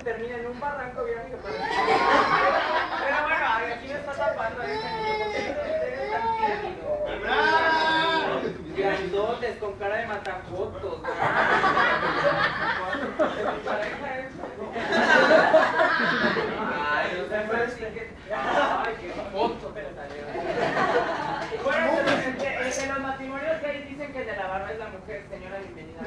termina en un barranco bien que parece. Pero bueno, ay, aquí me está tapando ese niño porque eres tan tímido. Grandotes, con cara de matafotos. Ay, no sé, pero sí que... Ay, qué foto, pero salió. Bueno, en los matrimonios gays dicen que el de la barba es la mujer. Señora, bienvenida.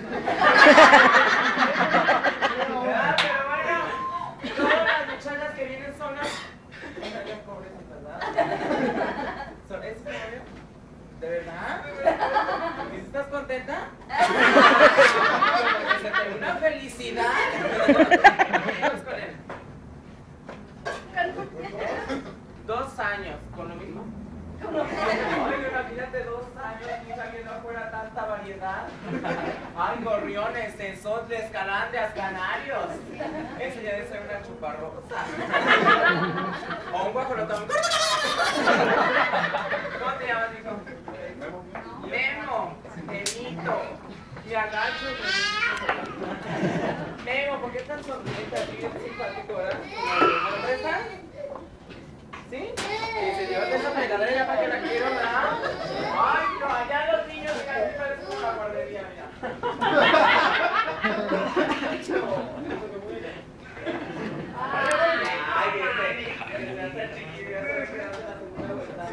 Pero bueno, todas las muchachas que vienen solas... Pobrecitas, ¿verdad? ¿Es tu novio? ¿De verdad? ¿Y si estás contenta? Se te ve una felicidad. Vamos con él. 2 años, ¿con lo mismo? Ay, imagínate 2 años, hija, que no fuera tanta variedad. Ay, gorriones, sensotles, calandrias, canarios. Ese ya debe ser una chuparrosa. O un guajolotón. ¿Cómo te llamas, hijo? Memo, Memito. Me agacho y Memo, ¿por qué tan sonriente? Así bien simpático, ¿verdad? ¿Lo prestas? ¿Sí? Y se lleva esa pegadera ya para que la quiero, ¿verdad? Ay, no, allá los niños casi parecen como la guardería, mira. Ay, bien, chiquillo, ya se ve que hace la segunda vuelta.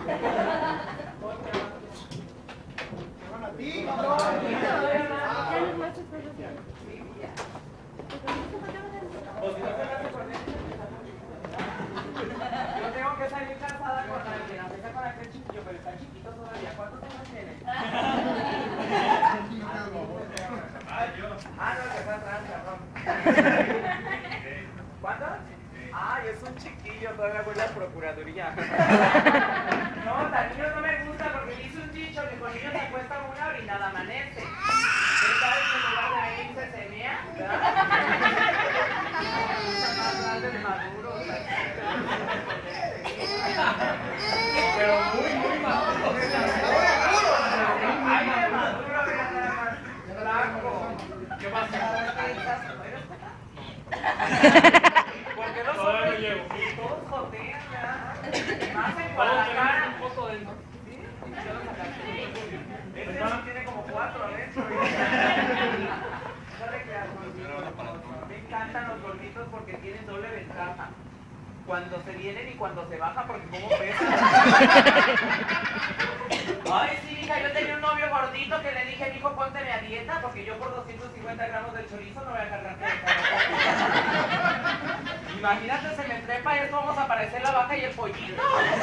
Yo tengo que salir casada con alguien, aunque sea con aquel chiquillo, pero está chiquito todavía. ¿Cuántos años tiene? Ah, no, que está atrás, cabrón. ¿Cuántos? Ay, es un chiquillo, todavía huele a procuraduría. No, tan niños no me gusta porque dice un dicho que con niños se acuesta una y nada amanece. ¿Qué sabes que en lugar de venirse se mea? ¿Verdad? Más grandes, maduros, pero muy maduro. Ay, de maduro, mira nada más. Blanco. ¿Qué pasa? Porque los hombres todos jotean, ¿verdad? Más en Guadalajara. Un poco de... ¿Sí? Este sí tiene como 4 adentro. Me encantan los gorditos porque tienen doble ventaja. Cuando se vienen y cuando se bajan, porque como pesan. Ay, sí, hija, yo tenía un novio gordito que le dije, mijo, pónteme a dieta, porque yo por 250 gramos de chorizo no voy a cargar con esta. Imagínate, se me trepa y esto vamos a aparecer la vaca y el pollito.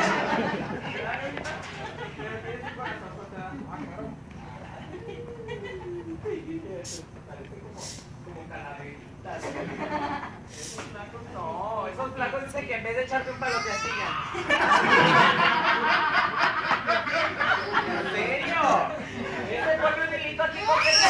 Esos flacos no, esos flacos dicen que en vez de echarte un palo te astillan. ¿En serio? Ese vuelve un delito aquí porque es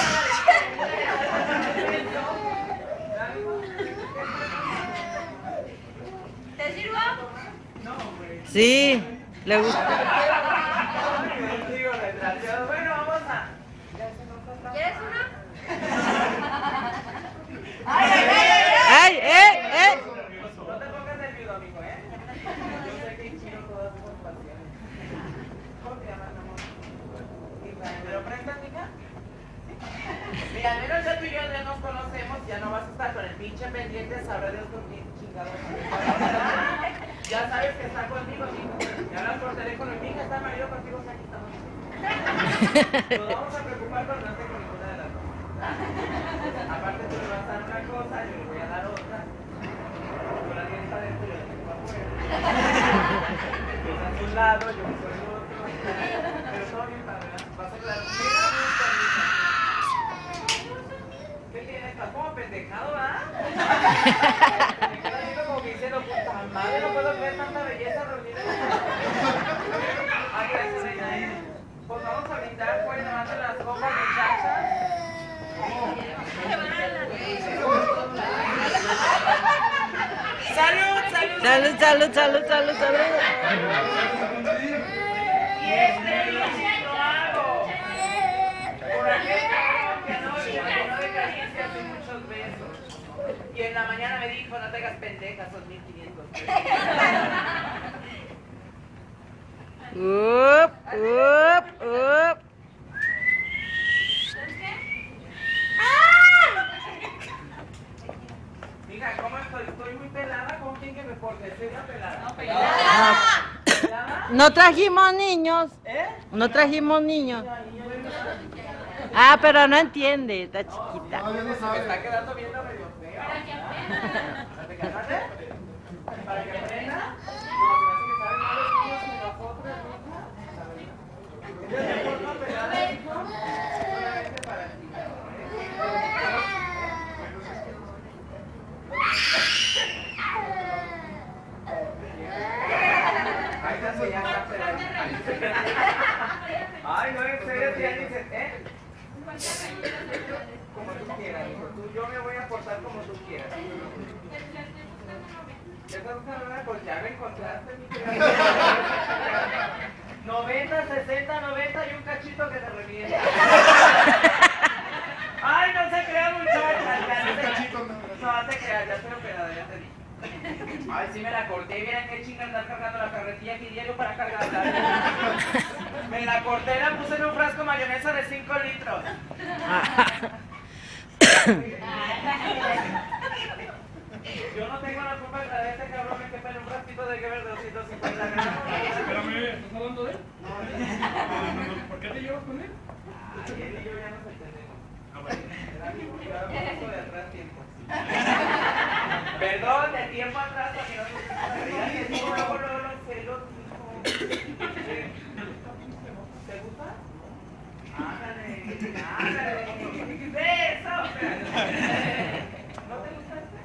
¿Te sirvo? No, hombre. Sí, le gusta. Bueno, vamos a... ¿Quieres una? ¡Ay, No te pongas nervioso, amigo, ¿eh? Yo sé que inspiro todas esas pasiones. ¿Cómo te llamas, amor? ¿Me lo prestas, mija? Mira, al menos ya tú y yo ya nos conocemos, ya no vas a estar con el pinche pendiente, sabrá Dios con quién chingado. Ya sabes que está conmigo, mijo. Ya hablas por teléfono y mija, está marido contigo, aquí estamos. Nos vamos a preocupar cuando no esté con ninguna de las dos. Aparte tú le vas a dar una cosa, yo le voy a dar otra. Con la dieta adentro y yo la tengo afuera. Tú estás a un lado, yo por el otro. Pero todo bien para ver. Vas a quedar muy a gusto, mija. ¿Qué tienes? Estás como pendejado, ¿verdad? Me quedo viendo como que diciendo, puta madre, no puedo ver tanta belleza reunida. Ay, gracias, reina. Pues vamos a brindar, pues, levante las copas, muchachas. ¡Salud, salud! Salud, salud, salud, salud, salud. Y este lo hago. Por aquello que no de caricias y muchos besos. Y en la mañana me dijo, no te hagas pendeja, son 1500 pesos. Up. Mija, ¿cómo estoy? ¿Estoy muy pelada? ¿Con quién que me porte? ¿Estoy una pelada? No, pelada. No trajimos niños. ¿Eh? No trajimos niños. Ah, pero no entiende, está chiquita. Se me está quedando viendo medio feo. Para que aprenda. ¿Para que aprenda? ¿Para que aprenda? No, se me hace que saben más los niños que nosotros, mija. ¿Ella se forma pelada, hijo? Solamente para ti. Ay, ya se llama pelada. Ay, no, en serio, tía, dice, como tú quieras, hijo. Yo me voy a portar como tú quieras. ¿Ya estás buscando una? Pues ya lo encontraste, mi querida. 90, 60, 90 y un cachito que te revienta. Ay, no se crea, muchachas. No se crea, ya estoy operada, ya te dije. Ay, sí me la corté. Miren qué chinga andar cargando la carretilla aquí diario para cargarla. Me la corté, la puse en un frasco mayonesa de 5 litros. Yo no tengo la culpa de este cabrón que pone un frasquito de que ver 250 gramos. Espérame, ¿estás hablando de él? No, ¿Por qué te llevas con él? ay, él y yo ya nos entendemos. Era mi cuidado de atrás tiempo. Perdón, de tiempo atrás también no luego los celos, hijo. ¿Te gusta? Ándale. ¡Beso! ¿No te gusta este?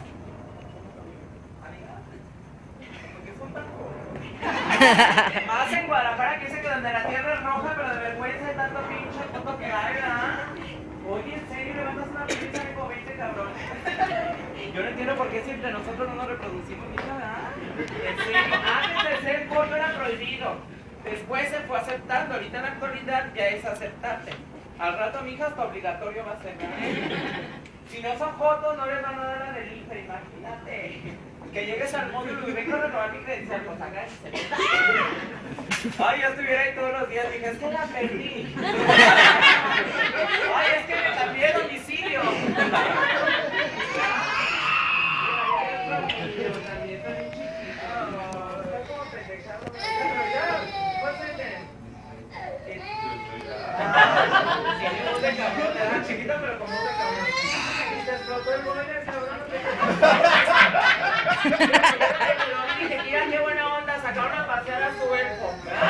Amiga, ¿por qué son tan jóvenes? Más en Guadalajara que dice que donde la tierra es roja, pero de vergüenza de tanto pinche foto que hay, ¿verdad? Oye, en serio, le mandas una pizza de como 20 cabrones. Yo no entiendo por qué si entre nosotros no nos reproducimos, mija, ¿verdad? En serio, antes de ser porno era prohibido. Después se fue aceptando, ahorita en la actualidad ya es aceptable. Al rato, mija, hasta obligatorio va a ser, ¿verdad? Si no son fotos, no les van a dar la del IFE, imagínate. Que llegues al módulo y vengo a renovar mi credencial, pues agárrense. Ay, ya estuviera ahí todos los días, dije, es que la perdí. Ay, es que me cambié de domicilio. También está bien chiquito. Está como pendejado. Pero ya, ¿cuánto tienen? Sí, voz de cabrón, era chiquito, pero como voz de cabrón. Y se explotó el boiler, cabrón. Dije, mira qué buena onda, sacaron a pasear a su elfo.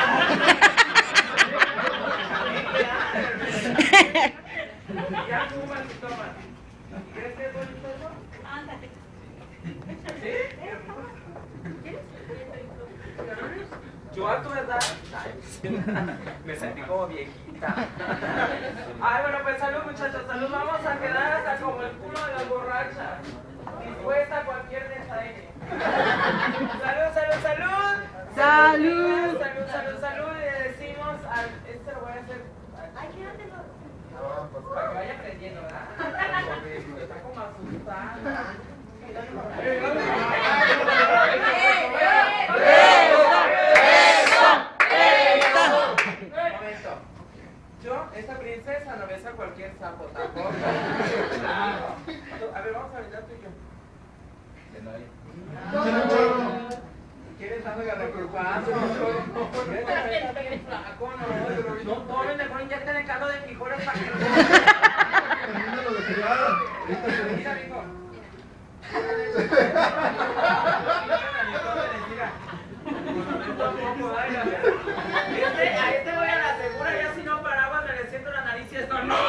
Ya fumas y tomas. ¿Quieres que es bonito eso? Ándale. ¿Sí? Yo a tu edad, me sentí como viejita. Ay, bueno, pues salud, muchachos, salud. Vamos a quedar hasta como el culo de las borrachas, dispuesta a cualquier desaire. Salud, salud, salud. Salud. Salud, salud, salud. Y le decimos al... Este lo voy a hacer... Ay, quédatelo. Para que vaya aprendiendo, ¿verdad? Está como asustada. Momento. Yo, esta princesa no besa a cualquier sapo tampoco. A ver, vamos a bailar tú y yo. ¿Quieres darme a reculpar? No tomen, mejor inyecten el caldo de frijoles para que no. Mira, mijo. A este voy a la segura, ya si no paraguas me le siento la nariz y esto no.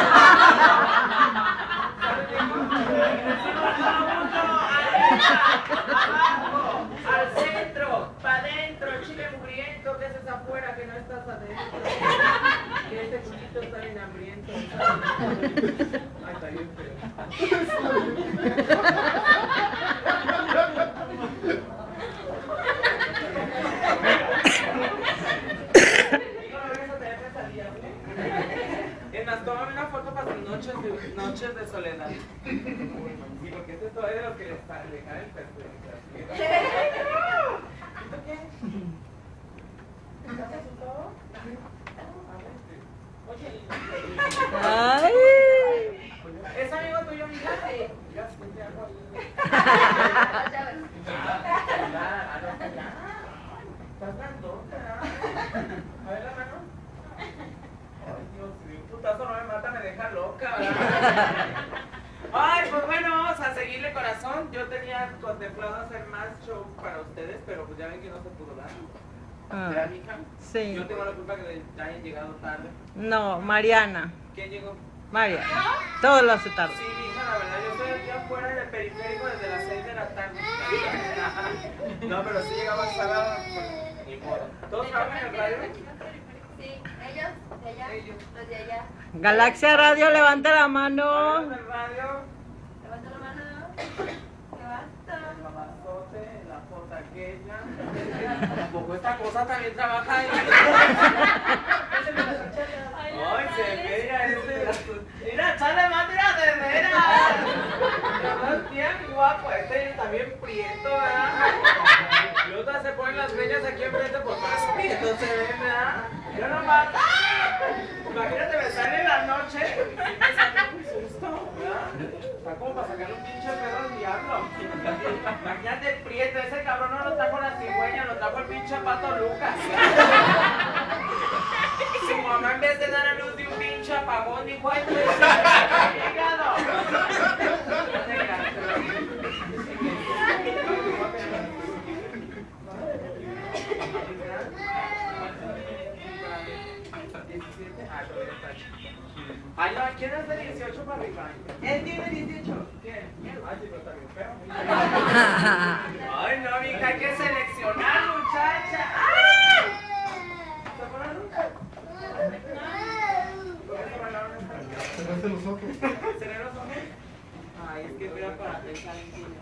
Abajo, al centro, para adentro, chile mugriento, que haces afuera, que no estás adentro. Que este culito está bien hambriento. Ay, está bien feo. Es más, tómame una foto para tus noches de soledad. Sí, porque este dejar el perjuicio. ¿Y tú qué? ¿Estás asustado? Oye, Ay. ¿es amigo tuyo, mija? Ya siente algo ahí. Estás grandota. A ver la mano. Ay, Dios mío, un putazo no me mata, me deja loca, ¿verdad? Ay, pues bueno, vamos a seguirle, corazón. Yo tenía contemplado hacer más show para ustedes, pero pues ya ven que no se pudo dar. ¿Verdad, mija? Sí. Yo tengo la culpa que hayan llegado tarde. No, Mariana. ¿Quién llegó? Mariana. Todo lo hace tarde. Sí, mija, la verdad, yo estoy aquí afuera del periférico desde las 6 de la tarde. No, pero sí llegaba el sábado, pues, ni modo. ¿Todos trabajan en el radio? Sí, ellos de allá, Ellos. los de allá. Galaxia Radio, levanta la mano. ¿Trabajan en el radio? Levanta la mano. Levanta. El mamazote, la foto aquella. Tampoco esta cosa también trabaja ahí. Ay, se ve, mira, mira, chale más, mira, de veras. Es bien guapo, este también prieto, ¿verdad? Y otras se ponen las greñas aquí enfrente, pues más prieto se ven, ¿verdad? Yo nomás, imagínate, me sale en la noche, y me sale un susto, ¿verdad? Está como para sacarle un pinche pedo al diablo. Imagínate el prieto, ese cabrón no lo trajo la cigüeña, lo trajo el pinche pato Lucas. Su mamá en vez de dar a luz de un pinche apagón dijo, ay, pues, hígado. Ay, no, ¿quién es de 18 para arriba? Él tiene 18. ¿Quién? Ay, sí, pero está bien feo. Ay, no, mija, hay que seleccionar, muchacha. ¡Ay! ¿Se fueron? Cerraste los ojos. ¿Cerré los ojos? Ay, es que era para pensar en ti.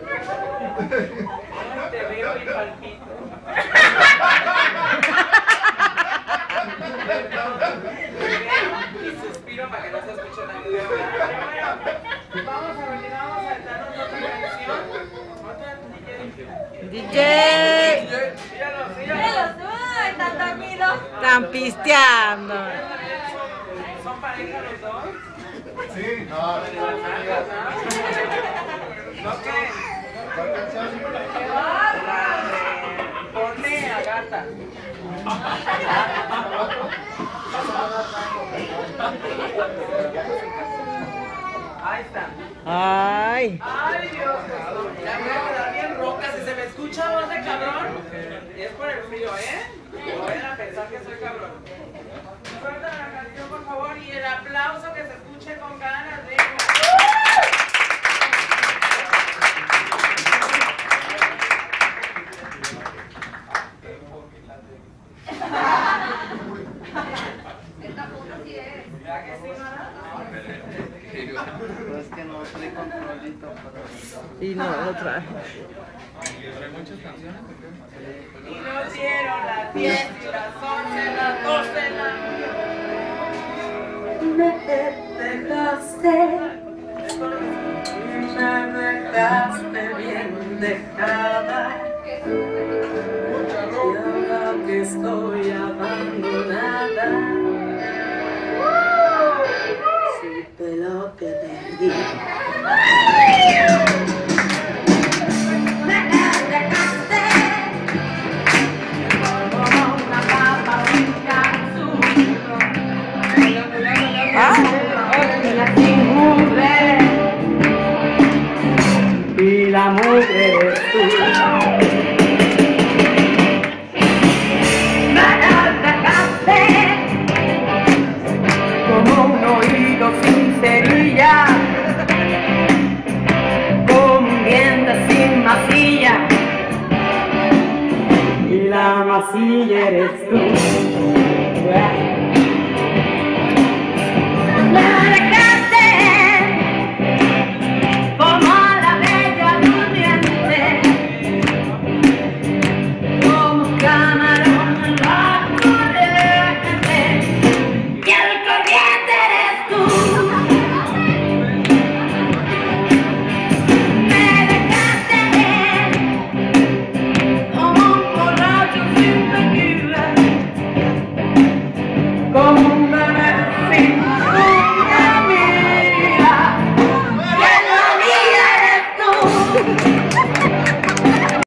Ay, te veo y palpito. Y suspiro para que no se escuche tan bien. Vamos a venir, vamos a darnos otra canción. Otra DJ. Míralo, Míralos, uy, tan dormidos. Están pisteando. ¿Son pareja los dos? Sí, no. ¿No qué? ¿Cuál canción? ¡Qué bárbaro! Ponle a Gata. Ahí está. Ay. Ay, Dios. Ya me voy a quedar bien roca. Si se me escucha voz de cabrón, es por el frío, ¿eh? No vayan a pensar que soy cabrón. Suelta la canción, por favor, y el aplauso que se escuche con ganas de... Esta puta sí es. ¿Ya que sí, Mara? Es que no trae controlito para... Y no, lo traje. Y nos dieron las 10 y las 11, las 12, las... Me dejaste bien dejada. Y ahora que estoy abandonada, supe lo que perdí. Me dejaste como una papa rica azul. Y la mugre eres tú. Me dejaste como un oído sin cerilla, como un diente sin masilla, y la masilla eres tú.